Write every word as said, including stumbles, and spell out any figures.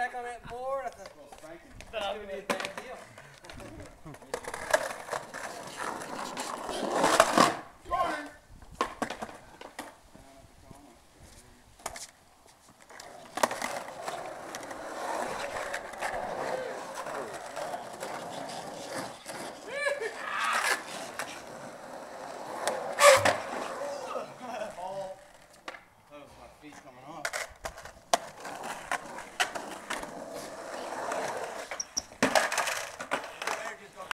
back on that board. I thought, well, spanking.